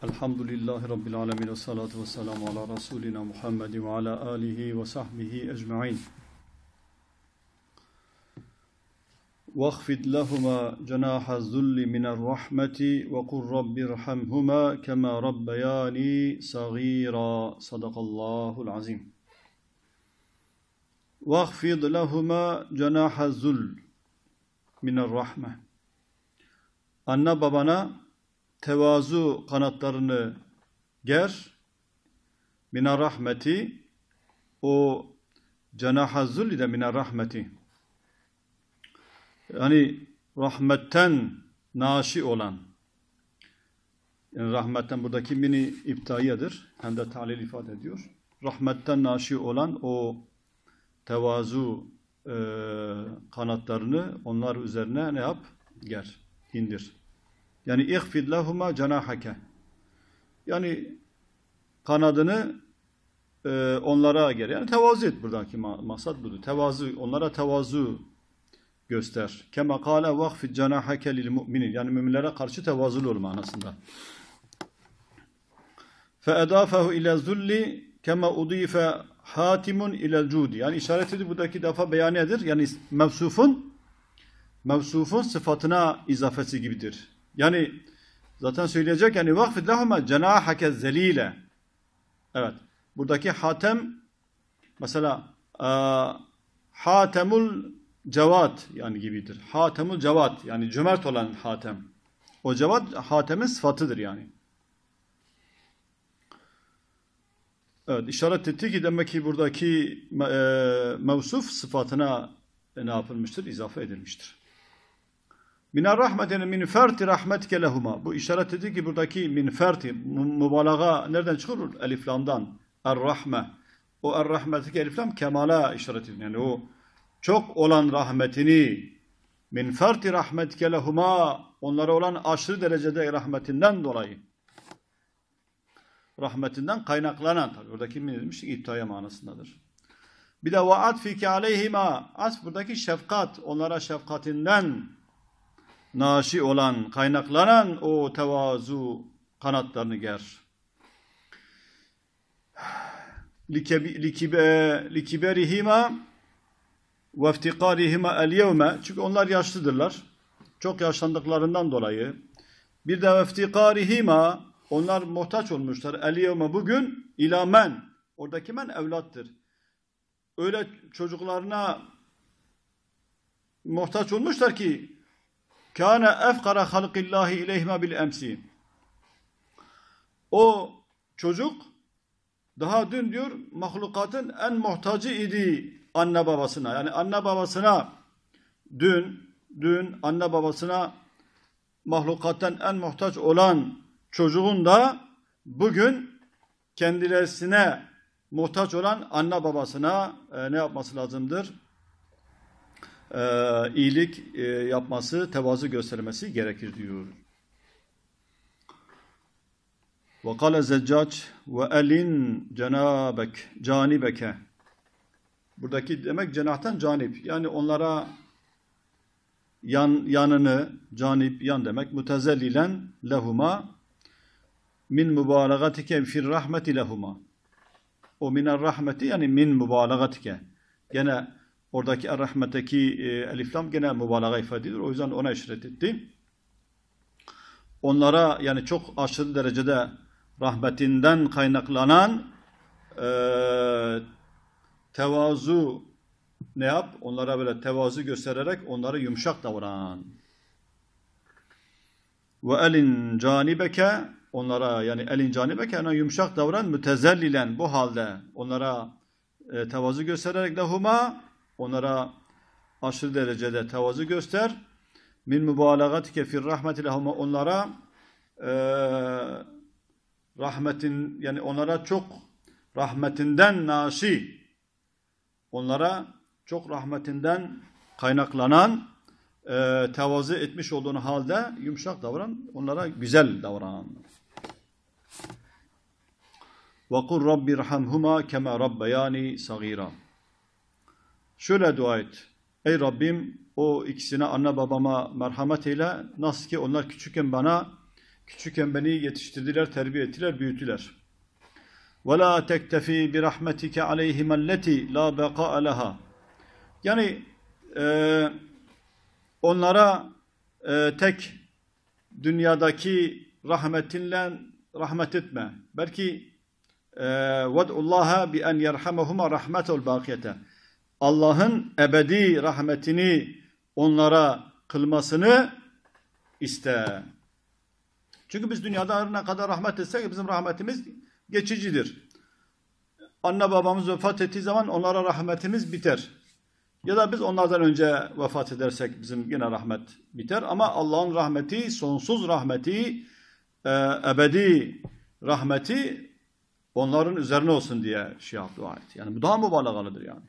Elhamdülillahi Rabbil alemin ve salatu ve selamu ala Resulina Muhammed ve ala alihi ve sahbihi ecma'in. وَاخْفِضْ لَهُمَا جَنَاحَ الذُّلِّ مِنَ الرَّحْمَةِ وَقُلْ رَبِّ ارْحَمْهُمَا كَمَا رَبَّيَانِي صَغِيرًا صدق الله العظيم. وَاخْفِضْ لَهُمَا جَنَاحَ الذُّلِّ مِنَ الرَّحْمَةِ. Anne babana tevazu kanatlarını ger, mine rahmeti, o cenaha zulli de mine rahmeti. Yani rahmetten naşi olan, yani rahmetten buradaki mini iptaiyedir, hem de talil ifade ediyor. Rahmetten naşi olan o tevazu kanatlarını onlar üzerine ne yap? Ger, indir. Yani ihfid lehuma cenahake. Yani kanadını onlara ger. Yani tevazu et, buradaki maksat budur. Tevazu, onlara tevazu göster. Kema kâle vahfid cenahake lil mu'minin. Yani müminlere karşı tevazulu ol manasında. Fe edâfehu ile zulli kema udife hatimun ilel cudi. Yani işaret edip buradaki defa beyanedir. Yani mevsufun sıfatına izafesi gibidir. Yani zaten söyleyecek, yani vakfid lehuma cenahake zelile. Evet. Buradaki hatem mesela hatemul cevat yani gibidir. Hatemul cevat yani cömert olan hatem. O cevat hatemin sıfatıdır yani. Evet, işaret etti ki demek ki buradaki mevsuf sıfatına ne yapılmıştır? İzafe edilmiştir. Minar rahmetine min ferti rahmetike lehuma. Bu işaret etti ki buradaki min ferti mübalağa nereden çıkıyor? Eliflamdan. Er-rahme. O er-rahmetike eliflam kemala işaret ediyor. Yani o çok olan rahmetini min ferti rahmetike lehuma, onlara olan aşırı derecede rahmetinden dolayı. Rahmetinden kaynaklanan, tabi oradaki min edilmiş iptaya manasındadır. Bir de vaat fike aleyhima. As buradaki şefkat, onlara şefkatinden naşi olan, kaynaklanan o tevazu kanatlarını ger. Likiberihima ve iftikarihima el yevme. Çünkü onlar yaşlıdırlar. Çok yaşlandıklarından dolayı. Bir de iftikarihima, onlar muhtaç olmuşlar. El yevme bugün ila men. Oradaki men evlattır. Öyle çocuklarına muhtaç olmuşlar ki kâne efkara halqillahi ileyhime bil emsi. O çocuk daha dün diyor mahlukatın en muhtacı idi anne babasına. Yani anne babasına dün anne babasına mahlukattan en muhtaç olan çocuğun da bugün kendilerine muhtaç olan anne babasına ne yapması lazımdır? İyilik yapması, tevazu göstermesi gerekir diyor. Ve kâle Zeccac ve elin canibeke. Buradaki demek cenahtan canip. Yani onlara yanını, canip, yan demek. Mutezellilen lehuma min mübalagatike fir rahmeti lehuma. O minar rahmeti yani min mübalagatike. Gene oradaki er-rahmeteki eliflam gene mübalağa ifade ediyor. O yüzden ona işaret etti. Onlara yani çok aşırı derecede rahmetinden kaynaklanan tevazu ne yap? Onlara böyle tevazu göstererek onlara yumuşak davran. Ve elin canibeke, onlara yani elin canibeke yani yumuşak davran, mütezellilen bu halde onlara tevazu göstererek lehuma, onlara aşırı derecede tevazu göster. Min mübalağatike fir rahmeti lehuma, onlara rahmetin yani onlara çok rahmetinden naşi, onlara çok rahmetinden kaynaklanan tevazu etmiş olduğun halde yumuşak davran, onlara güzel davran. Ve kul rabbi irhamhuma kema rabbayani sagira. Şöyle dua et. Ey Rabbim, o ikisine, anne babama merhamet eyle. Nasıl ki onlar Küçükken beni yetiştirdiler, terbiye ettiler, büyüttüler. وَلَا تَكْتَفِي بِرَحْمَتِكَ عَلَيْهِمَ الَّتِي لَا بَقَاءَ لَهَا. Yani onlara tek dünyadaki rahmetinle rahmet etme. Belki وَدْعُ اللّٰهَ بِأَنْ يَرْحَمَهُمَا رَحْمَةُ الْبَاقِيَةَ. Allah'ın ebedi rahmetini onlara kılmasını iste. Çünkü biz dünyada ne kadar rahmet etsek bizim rahmetimiz geçicidir. Anne babamız vefat ettiği zaman onlara rahmetimiz biter. Ya da biz onlardan önce vefat edersek bizim yine rahmet biter. Ama Allah'ın rahmeti, sonsuz rahmeti, ebedi rahmeti onların üzerine olsun diye dua et. Yani bu daha mübalağalıdır yani.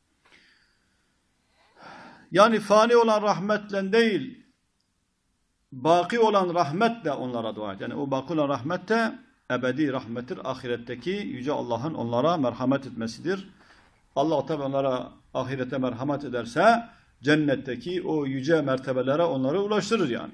Yani fani olan rahmetle değil, baki olan rahmetle onlara dua et. Yani o baki olan rahmet de ebedi rahmettir. Ahiretteki Yüce Allah'ın onlara merhamet etmesidir. Allah tabi onlara ahirete merhamet ederse cennetteki o yüce mertebelere onları ulaştırır yani.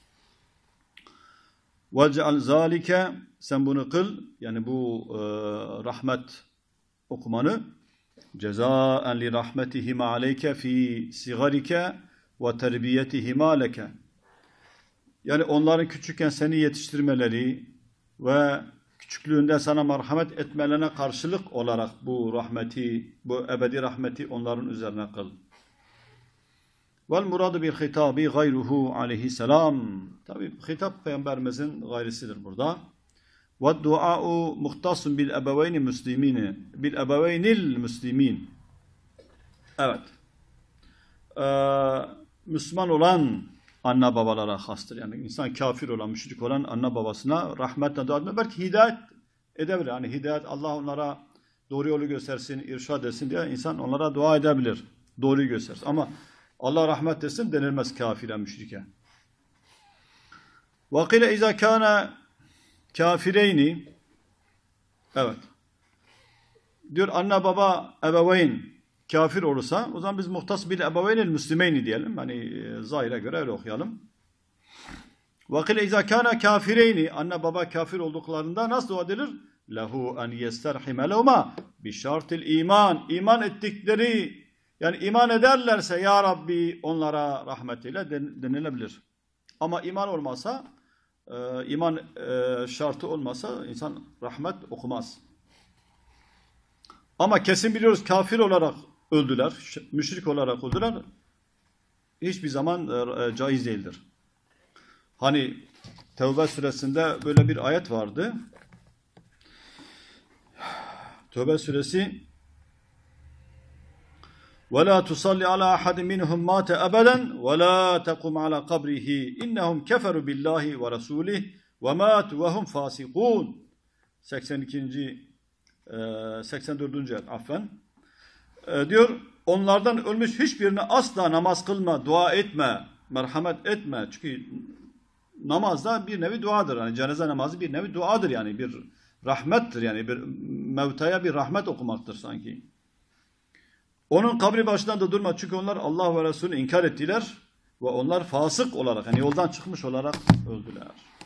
وَجْعَلْ ذَٰلِكَ. Sen bunu kıl. Yani bu rahmet okumanı cezaen li rahmetihima aleyke fi sigarike ve terbiyetihima leke. Yani onların küçükken seni yetiştirmeleri ve küçüklüğünde sana merhamet etmelerine karşılık olarak bu rahmeti, bu ebedi rahmeti onların üzerine kıl. Vel muradu bil hitabi gayruhu aleyhisselam. Tabi hitap peygamberimizin gayrisidir burada. Ve dua'u muhtasun bil ebeveyni müslimini. Bil ebeveynil müslimin. Evet. Müslüman olan anne babalara hastır. Yani insan kafir olan, müşrik olan anne babasına rahmetle dua etme. Belki hidayet edebilir. Yani hidayet, Allah onlara doğru yolu göstersin, irşad etsin diye insan onlara dua edebilir. Doğruyu göstersin. Ama Allah rahmet etsin denilmez kafire, müşrike. وَقِيلَ اِذَا كَانَ kafireyni. Evet. Diyor anne baba ebeveyn kafir olursa o zaman biz muhtas bil ebeveynil müslimeyni diyelim. Hani zahire göre öyle okuyalım. وَقِيلَ اِذَا كَانَ kafireyni. Anne baba kafir olduklarında nasıl dua edilir? لَهُ اَنْ يَسْتَرْحِمَ لَهُمَا بِشَرْتِ iman. İman ettikleri, yani iman ederlerse ya Rabbi onlara rahmetiyle denilebilir. Ama iman olmasa, iman şartı olmasa insan rahmet okumaz. Ama kesin biliyoruz kafir olarak öldüler, müşrik olarak öldüler. Hiçbir zaman caiz değildir. Hani Tevbe suresinde böyle bir ayet vardı. Tevbe suresi وَلَا تُصَلِّ عَلَى أَحَدٍ مِّنْهُمْ مَاتَ أَبَدًا وَلَا تَقُمْ عَلَى قَبْرِهِ إِنَّهُمْ كَفَرُوا بِاللّٰهِ وَرَسُولِهِ وَمَاتُوا وَهُمْ فَاسِقُونَ 84. ayet affen. Diyor onlardan ölmüş hiçbirine asla namaz kılma, dua etme, merhamet etme. Çünkü namaz da bir nevi duadır. Yani cenaze namazı bir nevi duadır yani bir rahmettir yani bir mevtaya bir rahmet okumaktır sanki. Onun kabri başında da durma çünkü onlar Allah ve Resulü inkar ettiler ve onlar fasık olarak yani yoldan çıkmış olarak öldüler.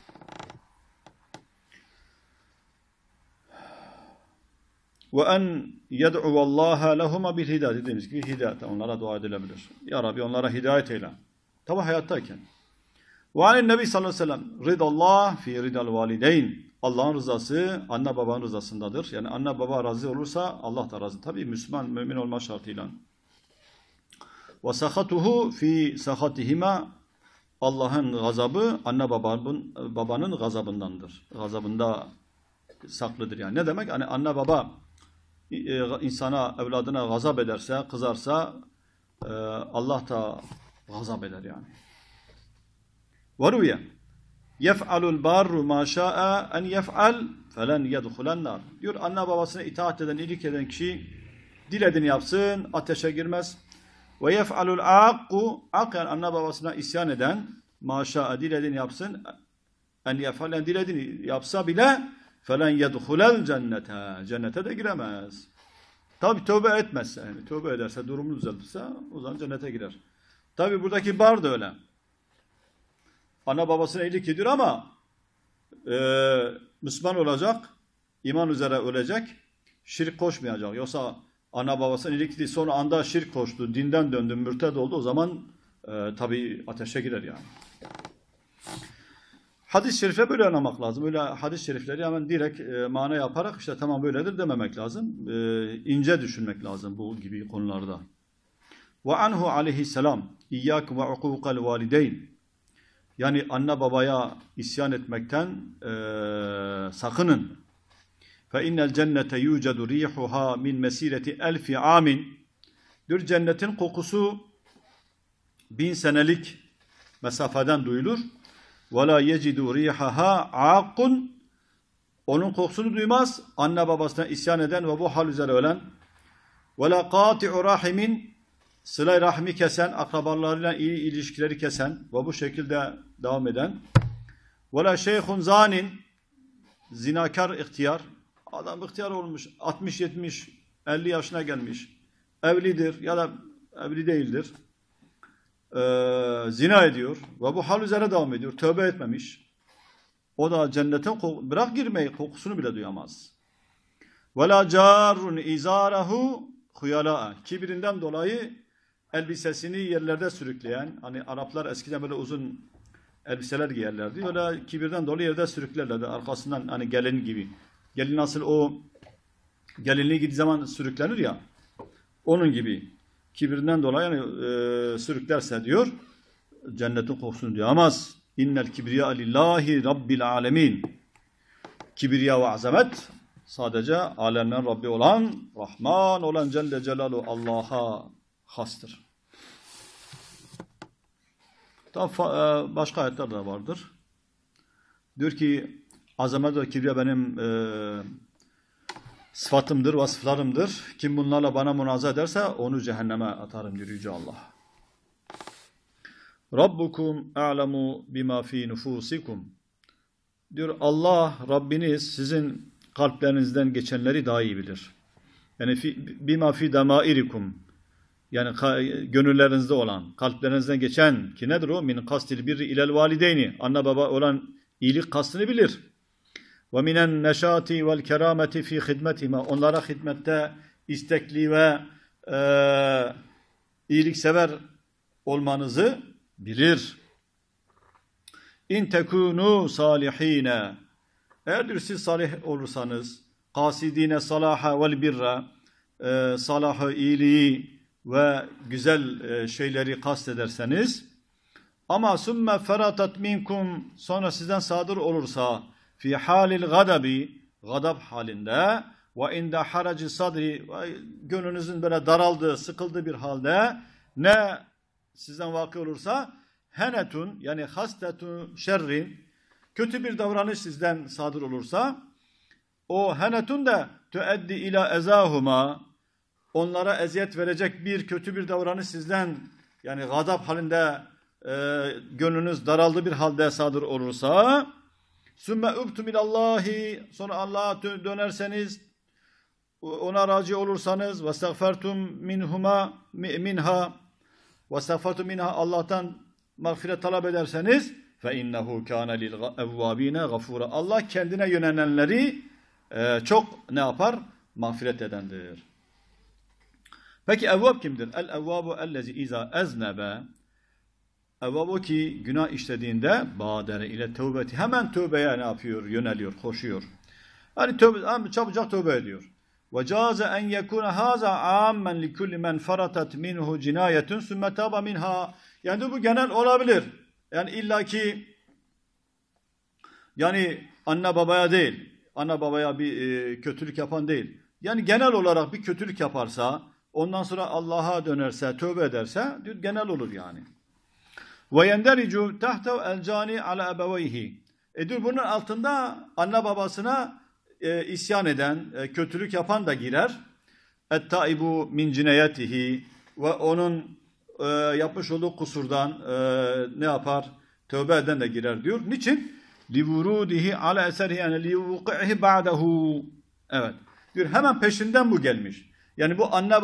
Ve en yed'u Allaha lehuma bil hidayet dediğimiz gibi hidayet onlara dua edilebilir. Ya Rabbi onlara hidayet eyle. Tabi hayattayken. Ve anin Nebi sallallahu aleyhi ve sellem ridallah fi ridal valideyn. Allah'ın rızası anne babanın rızasındadır. Yani anne baba razı olursa Allah da razı. Tabi Müslüman mümin olma şartıyla. Ve sahatuhu fi sahatihima. Allah'ın gazabı anne babanın gazabındandır. Gazabında saklıdır yani. Ne demek? Hani anne baba insana, evladına gazap ederse, kızarsa Allah da gazap eder yani. Varuye yef'alul barru ma şa'a en yef'al felen yedhulen nar. Diyor anne babasına itaat eden, iyilik eden kişi dilediğini yapsın, ateşe girmez. Ve yef'alul aqu yani anne babasına isyan eden ma şa'a dilediğini yapsın en yef'al dilediğini yapsa bile felen yedhulel cennete. Cennete de giremez. Tabi tövbe etmezse, yani tövbe ederse, durumunu düzeltirse o zaman cennete girer. Tabi buradaki bar da öyle. Ana babasına iyilik ediyor ama Müslüman olacak, iman üzere ölecek, şirk koşmayacak. Yoksa ana babasının iyilik sonra anda şirk koştu, dinden döndü, mürted oldu, o zaman tabii ateşe girer yani. Hadis-i şerife böyle anlamak lazım. Öyle hadis-i şerifleri hemen direkt mana yaparak işte tamam böyledir dememek lazım. İnce düşünmek lazım bu gibi konularda. Ve anhu aleyhisselam İyyâkum ve ukûkal valideyn. Yani anne babaya isyan etmekten sakının. Fe innel cennete yucedu rihuha min mesireti elfi amin. Bir cennetin kokusu 1000 senelik mesafeden duyulur. Ve la yecidu rihaha aqun. Onun kokusunu duymaz anne babasına isyan eden ve bu hal üzere ölen. Ve la qati'u rahimin. Sıla-i rahmi kesen, akrabalarıyla iyi ilişkileri kesen ve bu şekilde devam eden. Ve la şeyhun zanin. Zinakar ihtiyar. Adam ihtiyar olmuş, 60, 70, 50 yaşına gelmiş. Evlidir ya da evli değildir. Zina ediyor ve bu hal üzere devam ediyor. Tövbe etmemiş. O da cennetin bırak girmeyi, kokusunu bile duyamaz. Ve la carun izarahu huyala. Kibirinden dolayı elbisesini yerlerde sürükleyen, hani Araplar eskiden böyle uzun elbiseler giyerlerdi. Öyle kibirden dolayı yerde sürüklerlerdi. Arkasından hani gelin gibi. Gelin nasıl o gelinliği gittiği zaman sürüklenir ya. Onun gibi. Kibirinden dolayı yani, sürüklerse diyor cennetin kokusunu duyamaz. İnnel kibriya lillahi rabbil alemin. Kibriya ve azamet sadece alemlerin Rabbi olan, Rahman olan Celle Celaluhu Allah'a hastır. Başka ayetler de vardır. Diyor ki azamet ve kibriya benim sıfatımdır, vasıflarımdır. Kim bunlarla bana münaza ederse onu cehenneme atarım diyor Yüce Allah. Rabbukum a'lemu bima fi nufusikum. Diyor Allah, Rabbiniz sizin kalplerinizden geçenleri daha iyi bilir. Yani bima fi damairikum. Yani gönüllerinizde olan, kalplerinizden geçen ki nedir o? Min kastil birri ilel valideyni. Anne baba olan iyilik kastını bilir. Ve minen neşati vel kerameti fi hidmetihima. Onlara hizmette istekli ve iyiliksever olmanızı bilir. İn tekunu salihine. Eğer siz salih olursanız, kasidine salaha vel birra, salahı, iyiliği ve güzel şeyleri kastederseniz, ama sümme feratat minkum, sonra sizden sadır olursa, fi halil gadabi, gadab halinde, ve inde haraci sadri, gönlünüzün böyle daraldığı, sıkıldığı bir halde, ne sizden vakı olursa, henetun, yani hastetun şerrin, kötü bir davranış sizden sadır olursa, o henetun da tüeddi ila ezahuma, onlara eziyet verecek bir kötü bir davranış sizden, yani gadab halinde gönlünüz daraldı bir halde sadır olursa, sümme übtü minallahi, sonra Allah'a dönerseniz, ona razı olursanız, ve estağfertum minha, ve estağfertum minha, Allah'tan mağfiret talep ederseniz, fe innehu kâne lil evvâbîne gafûra. Allah kendine yönelenleri çok ne yapar? Mağfiret edendir. Peki evvab kimdir? El evvabu ellezi izâ eznebe. Evvab o ki günah işlediğinde bâdere ile tevbeti, hemen tövbeye ne yapıyor? Yöneliyor, koşuyor. Yani çabucak tövbe ediyor. Ve câze en yekûne hâzâ âmmen likulli men feratat minhu cinâyetun sümme tâba minha. Yani bu genel olabilir. Yani illaki yani anne babaya değil, anne babaya bir kötülük yapan değil. Yani genel olarak bir kötülük yaparsa, ondan sonra Allah'a dönerse, tövbe ederse genel olur yani. Ve yendericu tahtav el cani ala ebeveyhi. Diyor bunun altında anne babasına isyan eden, kötülük yapan da girer. Et-taibu min cinayetihi, ve onun yapmış olduğu kusurdan ne yapar? Tövbe eden de girer diyor. Niçin? Livurudihi ala eserihi, yani livuqihi ba'dahu. Evet. Diyor hemen peşinden bu gelmiş. Yani bu anne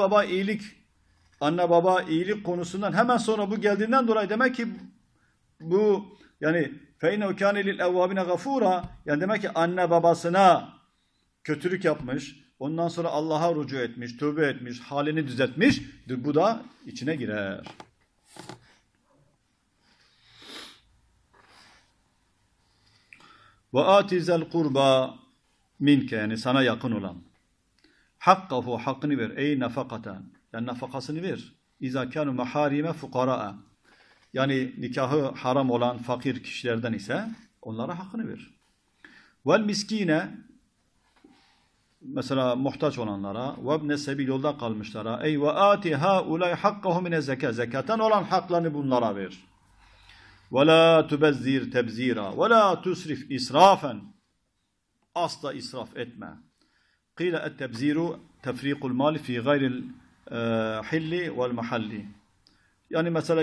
baba iyilik konusundan hemen sonra bu geldiğinden dolayı demek ki bu yani فَاِنَّهُ كَانَ لِلْاَوَّابِينَ غَفُورًا. Yani demek ki anne babasına kötülük yapmış, ondan sonra Allah'a rücu etmiş, tövbe etmiş, halini düzeltmiş, bu da içine girer. وَآتِ ذَا الْقُرْبَى minke, yani sana yakın olan. Hakkahu, hakkını ver. Ey nafakaten, yani nafakasını ver. İzâ kânû mahârime fukarâ'a. Yani nikahı haram olan fakir kişilerden ise onlara hakkını ver. Vel miskine, mesela muhtaç olanlara, ve ibne sebil, yolda kalmışlara. Ey ve âti hâulâi hakkahu mine zekâ. Zekaten olan haklarını bunlara ver. Ve lâ tubezzir tebzîrâ. Ve lâ tusrif israfen. Asla israf etme. Qîle et-tebziru tefrîkul mâli fî gayril hilli vel mahalli. Yani mesela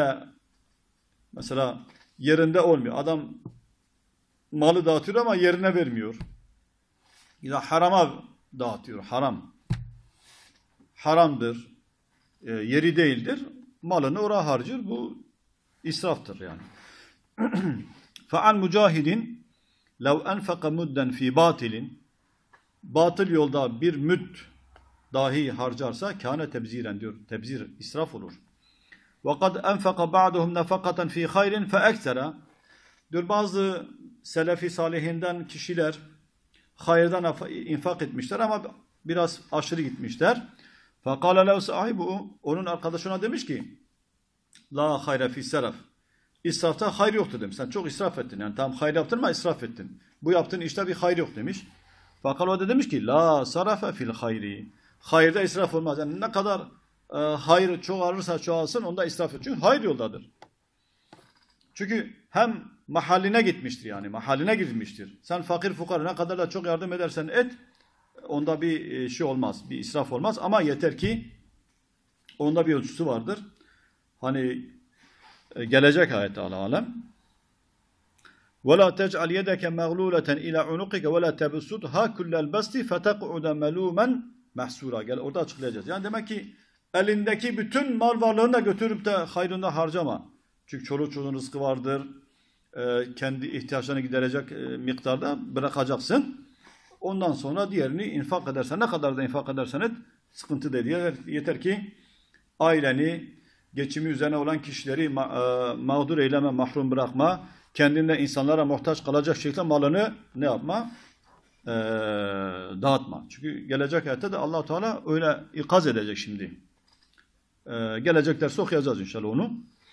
yerinde olmuyor. Adam malı dağıtıyor ama yerine vermiyor. Ya harama dağıtıyor. Haram. Haramdır. Yeri değildir. Malını oraya harcıyor. Bu israftır yani. Fa'an mücahidin lev enfaka mudden fi batilin, batıl yolda bir müd dahi harcarsa kâne tebziren diyor. Tebzir, israf olur. Ve kad enfaka ba'duhum nefakaten fi hayrin fe eksera diyor, bazı selefi salihinden kişiler hayırdan infak etmişler ama biraz aşırı gitmişler. Fekâle lev sahibu, onun arkadaşına demiş ki la hayre fi seraf. İsrafta hayır yoktu demiş. Sen çok israf ettin. Yani tamam hayır yaptın ama israf ettin. Bu yaptığın işte bir hayır yok demiş. Fakat o da demiş ki la sarafe fil hayri. Hayırda israf olmaz. Yani ne kadar hayır çoğalırsa çoğalsın onda israf et. Çünkü hayır yoldadır. Çünkü hem mahalline gitmiştir yani. Mahalline girmiştir. Sen fakir fukara ne kadar da çok yardım edersen et, onda bir şey olmaz. Bir israf olmaz ama yeter ki onda bir ölçüsü vardır. Hani gelecek ayet alem. وَلَا تَجْعَلْ يَدَكَ مَغْلُولَةً إِلَى عُنُقِكَ وَلَا تَبْسُطْهَا كُلَّ الْبَسْطِ فَتَقْعُدَ مَلُومًا مَحْسُورًا. Gel orada açıklayacağız. Yani demek ki elindeki bütün mal varlığını da götürüp de hayrında harcama. Çünkü çoluk çocuğun rızkı vardır. Kendi ihtiyaçlarını giderecek miktarda bırakacaksın. Ondan sonra diğerini infak edersen, ne kadar da infak edersen et, sıkıntı değil. Yeter ki aileni, geçimi üzerine olan kişileri mağdur eyleme, mahrum bırakma, kendinde insanlara muhtaç kalacak şekilde malını ne yapma? Dağıtma. Çünkü gelecek ayette de Allah Teala öyle ikaz edecek şimdi. Gelecek dersi okuyacağız inşallah onu.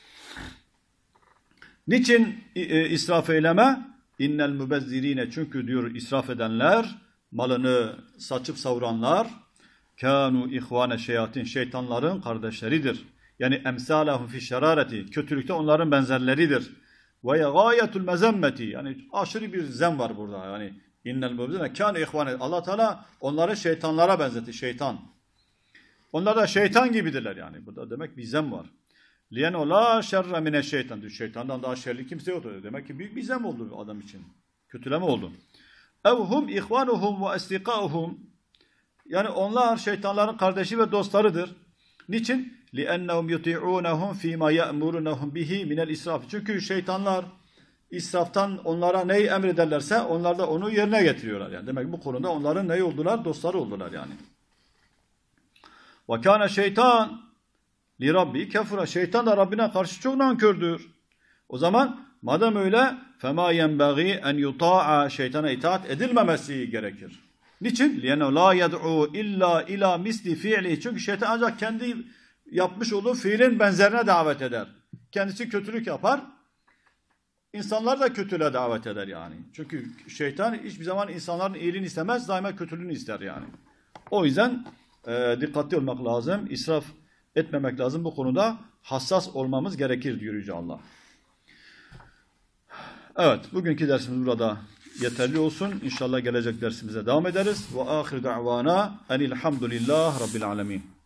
Niçin israf eyleme? İnnel mübezzirine, çünkü diyor israf edenler, malını saçıp savuranlar, kânû ihvâne şeyatin, şeytanların kardeşleridir. Yani emsâlehum fi şerâreti, kötülükte onların benzerleridir. Ve gâyetul mezemmeti, yani aşırı bir zem var burada. Yani innel mübezzirine kânû ihvâne, Allah Teala onları şeytanlara benzetti, şeytan. Onlar da şeytan gibidirler yani. Burada demek bir zem var. Liyeno la şerre mine şeytan diyor. Şeytandan daha şerli kimse yoktu. Demek ki büyük bir zem oldu adam için. Kötüleme oldu. Evhum ihvanuhum ve estikâuhum, yani onlar şeytanların kardeşi ve dostlarıdır. Niçin? لِأَنَّهُمْ يُطِعُونَهُمْ فِي مَا يَأْمُرُونَهُمْ بِهِ مِنَ الْاِسْرَافِ. Çünkü şeytanlar israftan onlara neyi emrederlerse onlar da onu yerine getiriyorlar. Yani demek bu konuda onların neyi oldular? Dostları oldular yani. وَكَانَ şeytan لِرَبِّ kefura. Şeytan da Rabbine karşı çok nankördür. O zaman madem öyle فَمَا يَنْبَغِي اَنْ يُطَاعَ, şeytana itaat edilmemesi gerekir. Niçin? لِيَنَوْ لَا يَدْعُوا اِلَّا اِلَى مِسْلِ فِعْلِهِ. Çünkü şeytan ancak kendi yapmış olduğu fiilin benzerine davet eder. Kendisi kötülük yapar, insanlar da kötülüğe davet eder yani. Çünkü şeytan hiçbir zaman insanların iyiliğini istemez, daima kötülüğünü ister yani. O yüzden dikkatli olmak lazım, israf etmemek lazım. Bu konuda hassas olmamız gerekir diyor Yüce Allah. Evet, bugünkü dersimiz burada yeterli olsun. İnşallah gelecek dersimize devam ederiz. Ve ahir da'vana enilhamdülillah rabbil alemin.